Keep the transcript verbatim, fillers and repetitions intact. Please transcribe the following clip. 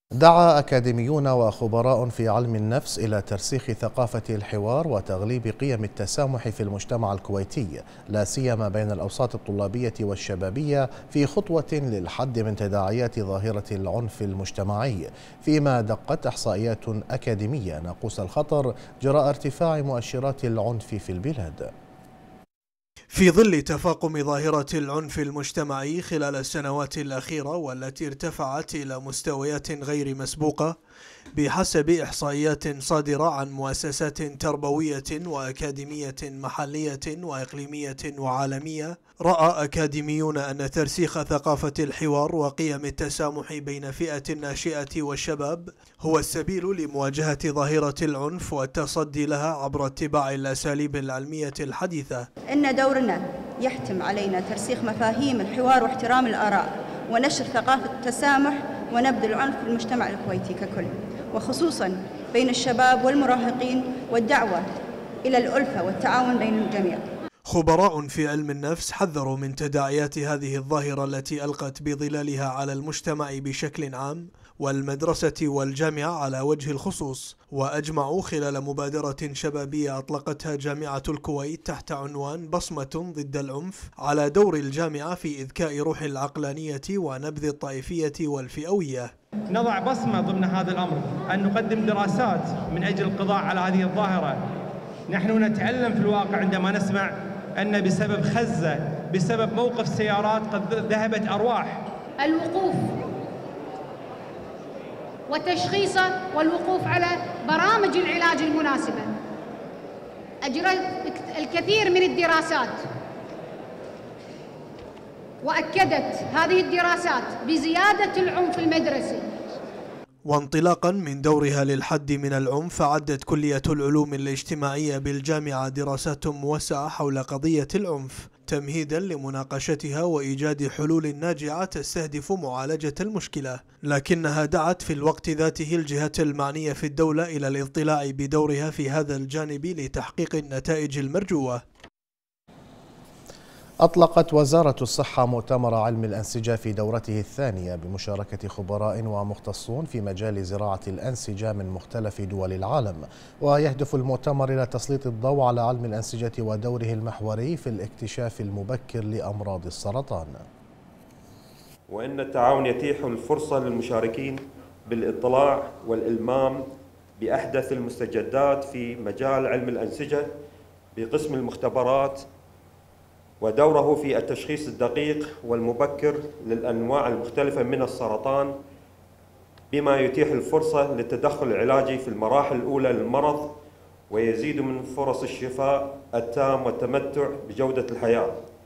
دعا أكاديميون وخبراء في علم النفس إلى ترسيخ ثقافة الحوار وتغليب قيم التسامح في المجتمع الكويتي، لا سيما بين الأوساط الطلابية والشبابية، في خطوة للحد من تداعيات ظاهرة العنف المجتمعي، فيما دقت إحصائيات أكاديمية ناقوس الخطر جراء ارتفاع مؤشرات العنف في البلاد. في ظل تفاقم ظاهرة العنف المجتمعي خلال السنوات الأخيرة والتي ارتفعت إلى مستويات غير مسبوقة بحسب إحصائيات صادرة عن مؤسسات تربوية وأكاديمية محلية وإقليمية وعالمية، رأى أكاديميون أن ترسيخ ثقافة الحوار وقيم التسامح بين فئة الناشئة والشباب هو السبيل لمواجهة ظاهرة العنف والتصدي لها عبر اتباع الأساليب العلمية الحديثة. إن دورنا يحتم علينا ترسيخ مفاهيم الحوار واحترام الآراء ونشر ثقافة التسامح ونبذ العنف في المجتمع الكويتي ككل، وخصوصا بين الشباب والمراهقين، والدعوة إلى الألفة والتعاون بين الجميع. خبراء في علم النفس حذروا من تداعيات هذه الظاهرة التي ألقت بظلالها على المجتمع بشكل عام والمدرسة والجامعة على وجه الخصوص، وأجمعوا خلال مبادرة شبابية أطلقتها جامعة الكويت تحت عنوان بصمة ضد العنف على دور الجامعة في إذكاء روح العقلانية ونبذ الطائفية والفئوية. نضع بصمة ضمن هذا الأمر، أن نقدم دراسات من أجل القضاء على هذه الظاهرة. نحن نتألم في الواقع عندما نسمع أن بسبب خزة، بسبب موقف سيارات قد ذهبت أرواح. الوقوف وتشخيصه والوقوف على برامج العلاج المناسبة. أجرت الكثير من الدراسات وأكدت هذه الدراسات بزيادة العنف المدرسي. وانطلاقا من دورها للحد من العنف، عدت كلية العلوم الاجتماعية بالجامعة دراسات موسعة حول قضية العنف تمهيدا لمناقشتها وإيجاد حلول ناجعة تستهدف معالجة المشكلة، لكنها دعت في الوقت ذاته الجهات المعنية في الدولة إلى الاطلاع بدورها في هذا الجانب لتحقيق النتائج المرجوة. أطلقت وزارة الصحة مؤتمر علم الأنسجة في دورته الثانية بمشاركة خبراء ومختصون في مجال زراعة الأنسجة من مختلف دول العالم، ويهدف المؤتمر إلى تسليط الضوء على علم الأنسجة ودوره المحوري في الاكتشاف المبكر لأمراض السرطان. وإن التعاون يتيح الفرصة للمشاركين بالاطلاع والإلمام بأحدث المستجدات في مجال علم الأنسجة بقسم المختبرات ودوره في التشخيص الدقيق والمبكر للأنواع المختلفة من السرطان، بما يتيح الفرصة للتدخل العلاجي في المراحل الأولى للمرض ويزيد من فرص الشفاء التام والتمتع بجودة الحياة.